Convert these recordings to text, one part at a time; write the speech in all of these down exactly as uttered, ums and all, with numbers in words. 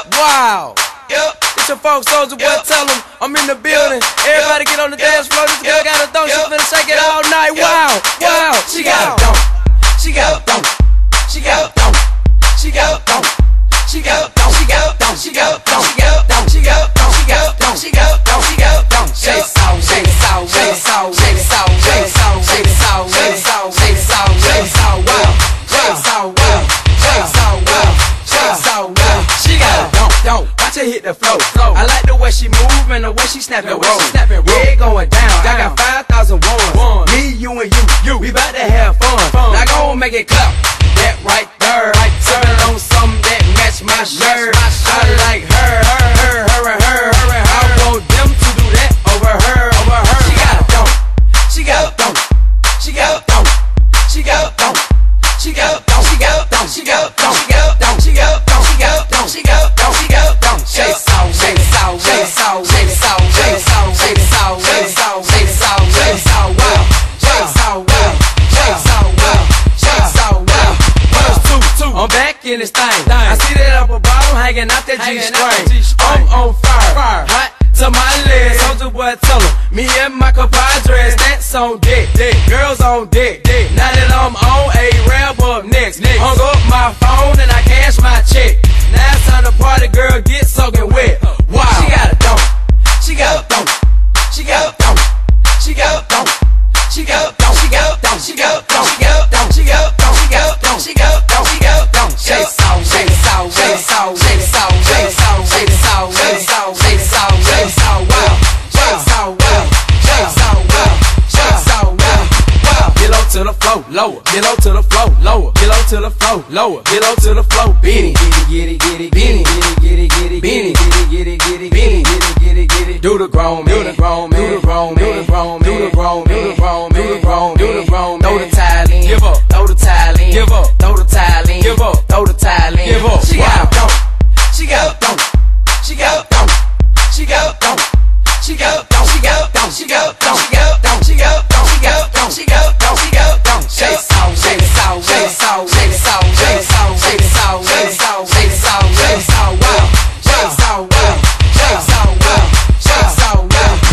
Wow. It's your folks, Soulja Boy, tell them I'm in the building. Everybody get on the dance floor. This girl got a thong, she finna shake it all night. Wow, wow. She got a thong. She got a thong. She got a thong. She got a thong. She got a thong. She got a thong. She got a thong. She got a thong. She got a thong. She got a thong. She got a thong. She got a thong. Shake it out, shake it out, shake it out, shake it out, shake it out, shake it out, shake it out, shake it out, shake it out, wow, shake it out, wow, shake it out, wow, shake it out, wow. She got a thong, thong. Watch her hit the flow. I like the way she move and the way she snap and roll. Yeah, it going down. I got five thousand ones. Me, you, and you, you. We bout to have fun. Now go and make it clap. That right there. Sippin' on something that match my shirt. I like her, her, her, her, and her. I want them to do that over her, over her. She got a thong. She got a thong. She got a thong. She got a thong. She got a thong. She got a thong. She got a thong. She got a thong. She got a thong. She got a thong. She got a thong. She got a thong. Shake it out, shake it out, shake it out, shake it out, shake it out, shake it out, shake it out, shake it out, shake it out, wow, shake it out, wow, shake it out, wow, shake it out, wow. One, two, two. I'm back in this thing. I see that upper bottom hanging out that G-string. I'm on fire, hot to my legs. Soulja Boy, tell 'em me and my compadres, that's on deck. Girls on deck. Now that I'm on, a rap up next. Hung up my phone and I cash my check. Now it's time to party, girl, get soaking wet. Wow. She got a thong. She got a thong. She got a thong. She got a thong. She got a thong. She got a thong. She got a thong. She got a thong. She got a thong. She got a thong. She got a thong. She got a thong. Shake it out, shake it out, shake it out, shake it out, shake it out, shake it out, shake it out, shake it out, shake it out, wow, shake it out, wow, shake it out, wow, shake it out, wow, wow. Get low to the flow, lower. Get low to the flow, lower. Get low to the flow, lower. Get low to the flow, beanie, get it, get it, get it, get it, get it, get it, get it, get it, get it, beanie, get it, get it, get it. Do the grown man, do the grown man, do the grown man, do the grown man, do the grown man, do the grown man, do the grown man, do the grown man. Throw the tile in, give up. Throw the tile in, give up. Throw the tile in, give up. Throw the tile in, give up. She got a thong. She got a thong. She got a thong. She got a thong. She got a thong. She got a thong. She got a thong. She got a thong. She got a thong. She got a thong. She got a thong. She got a thong. Shake it out, shake it out, shake it out, shake it out, shake it out, shake it out, shake it out, shake it out, shake it out, wow, shake it out, wow, shake it out, wow, shake it out,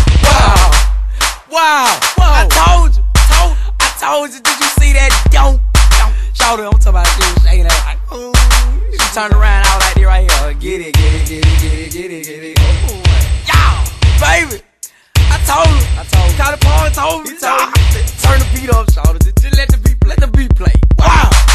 wow, Wow, wow. I told you, told, I told you. Did you see that? Don't, don't. Shout it, I'm talking about she was shaking that like, ooh. She turned around out like this right here. Get it, get it, get it, get it, get it, get it. Ooh, y'all, baby. I told her. I told her. Caught the phone, told me. Told me. Turn the beat up, shout it. Just let the beat, let the beat play. Wow.